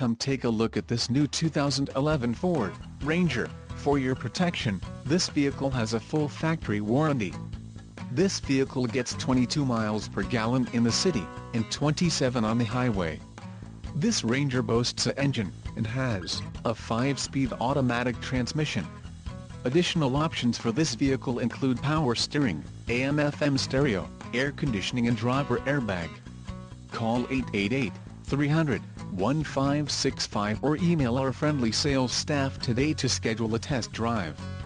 Come take a look at this new 2011 Ford Ranger. For your protection, this vehicle has a full factory warranty. This vehicle gets 22 miles per gallon in the city, and 27 on the highway. This Ranger boasts an engine, and has a 5-speed automatic transmission. Additional options for this vehicle include power steering, AM/FM stereo, air conditioning and driver airbag. Call 888-300-1565 or email our friendly sales staff today to schedule a test drive.